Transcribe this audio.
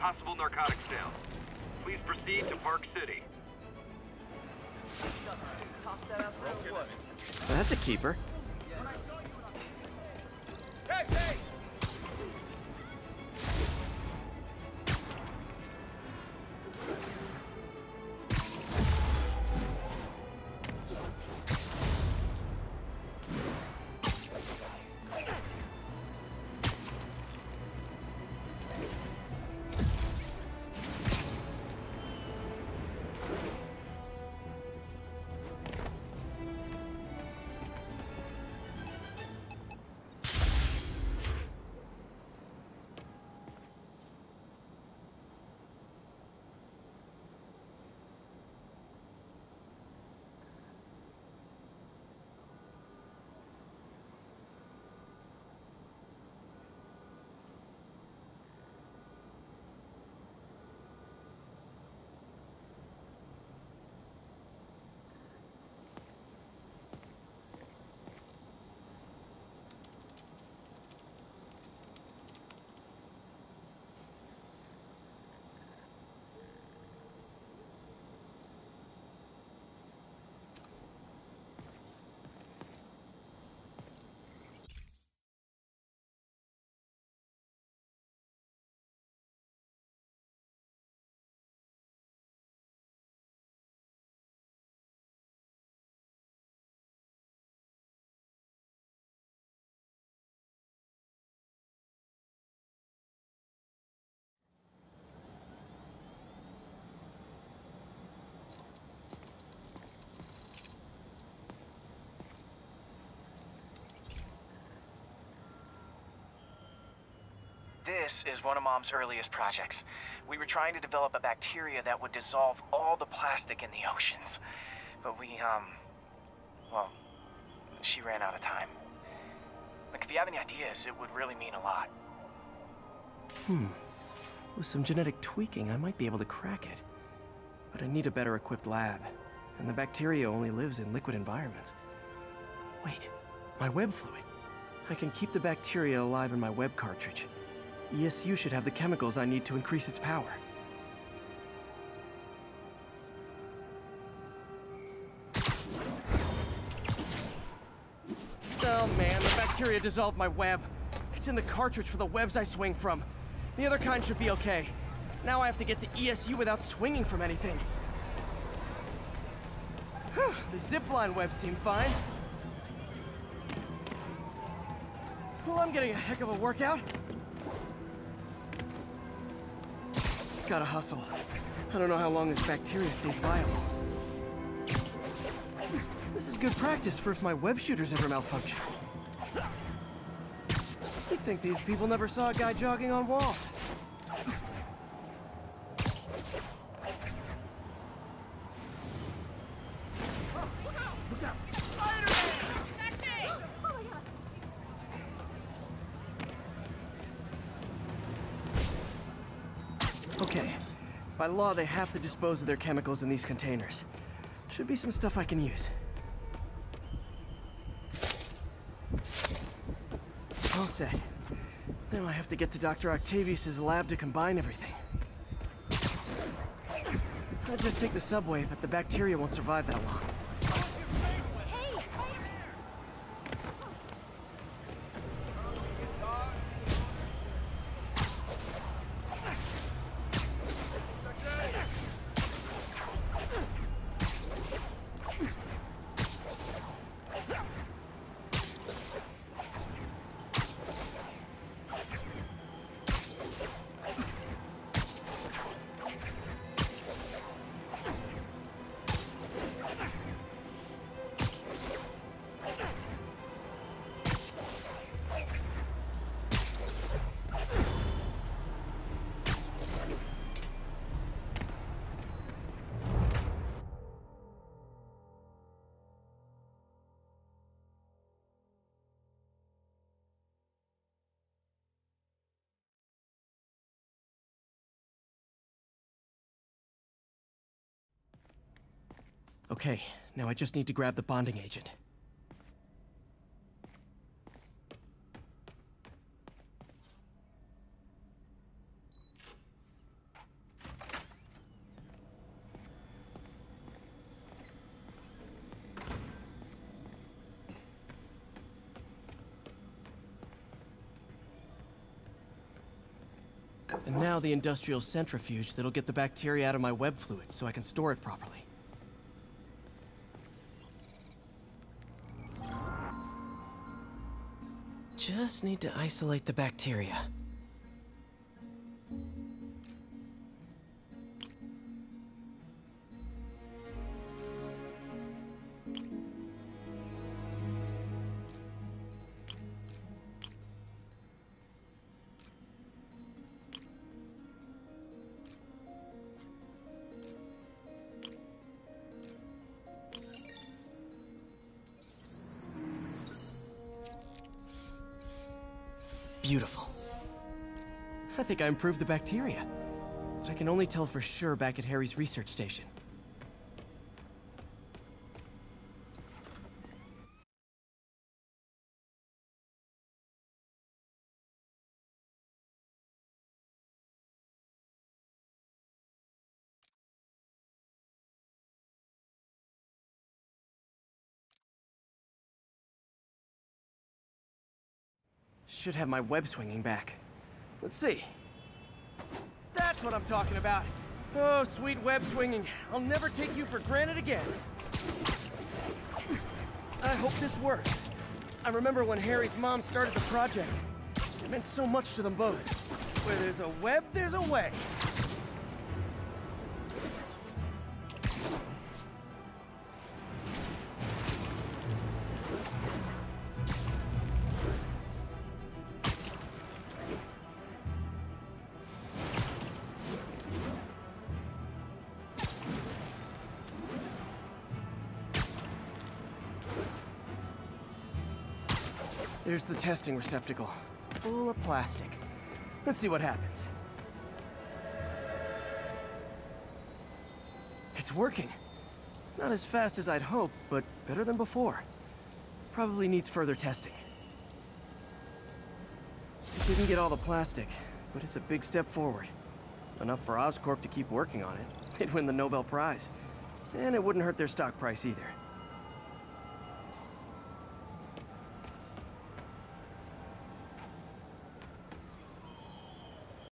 possible narcotic sales. Please proceed to Park City. Well, that's a keeper. Hey, hey! This is one of Mom's earliest projects. We were trying to develop a bacteria that would dissolve all the plastic in the oceans. But well, she ran out of time. Like, if you have any ideas, it would really mean a lot. With some genetic tweaking, I might be able to crack it. But I need a better equipped lab. And the bacteria only lives in liquid environments. Wait, my web fluid. I can keep the bacteria alive in my web cartridge. ESU should have the chemicals I need to increase its power. Oh man, the bacteria dissolved my web. It's in the cartridge for the webs I swing from. The other kind should be okay. Now I have to get to ESU without swinging from anything. The zipline webs seem fine. Well, I'm getting a heck of a workout. Gotta hustle. I don't know how long this bacteria stays viable. This is good practice for if my web shooters ever malfunction. You'd think these people never saw a guy jogging on walls. Okay. By law, they have to dispose of their chemicals in these containers. Should be some stuff I can use. All set. Now I have to get to Dr. Octavius's lab to combine everything. I'll just take the subway, but the bacteria won't survive that long. Okay, now I just need to grab the bonding agent. And now the industrial centrifuge that'll get the bacteria out of my web fluid so I can store it properly. Just need to isolate the bacteria. Beautiful. I think I improved the bacteria, but I can only tell for sure back at Harry's research station. Should have my web swinging back. Let's see. That's what I'm talking about. Oh, sweet web swinging. I'll never take you for granted again. I hope this works. I remember when Harry's mom started the project. It meant so much to them both. Where there's a web, there's a way. There's the testing receptacle, full of plastic. Let's see what happens. It's working. Not as fast as I'd hoped, but better than before. Probably needs further testing. Didn't get all the plastic, but it's a big step forward. Enough for Oscorp to keep working on it. They'd win the Nobel Prize. And it wouldn't hurt their stock price either.